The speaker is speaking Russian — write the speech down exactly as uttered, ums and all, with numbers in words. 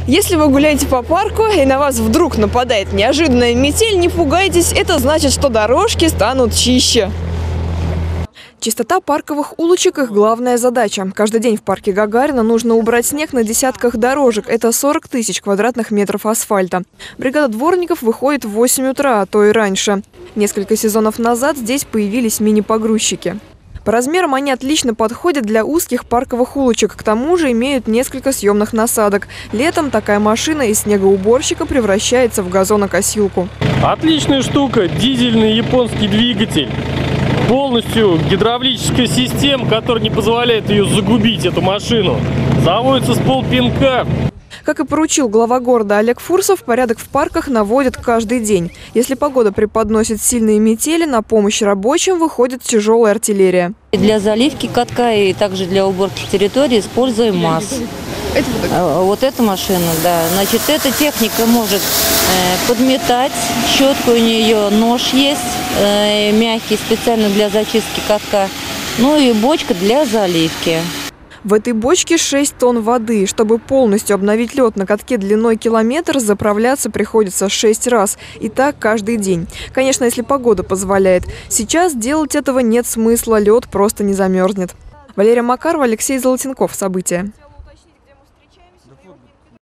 Если вы гуляете по парку и на вас вдруг нападает неожиданная метель, не пугайтесь, это значит, что дорожки станут чище. Чистота парковых улочек – их главная задача. Каждый день в парке Гагарина нужно убрать снег на десятках дорожек. Это сорок тысяч квадратных метров асфальта. Бригада дворников выходит в восемь утра, а то и раньше. Несколько сезонов назад здесь появились мини-погрузчики. По размерам они отлично подходят для узких парковых улочек. К тому же имеют несколько съемных насадок. Летом такая машина из снегоуборщика превращается в газонокосилку. Отличная штука. Дизельный японский двигатель. Полностью гидравлическая система, которая не позволяет ее загубить, эту машину. Заводится с полпинка. Как и поручил глава города Олег Фурсов, порядок в парках наводят каждый день. Если погода преподносит сильные метели, на помощь рабочим выходит тяжелая артиллерия. Для заливки катка и также для уборки территории используем МАЗ. Это вот, вот эта машина, да. Значит, эта техника может э, подметать, щетка у нее, нож есть, э, мягкий, специально для зачистки катка. Ну и бочка для заливки. В этой бочке шесть тонн воды. Чтобы полностью обновить лед на катке длиной километр, заправляться приходится шесть раз. И так каждый день. Конечно, если погода позволяет. Сейчас делать этого нет смысла, лед просто не замерзнет. Валерия Макарова, Алексей Золотенков. События.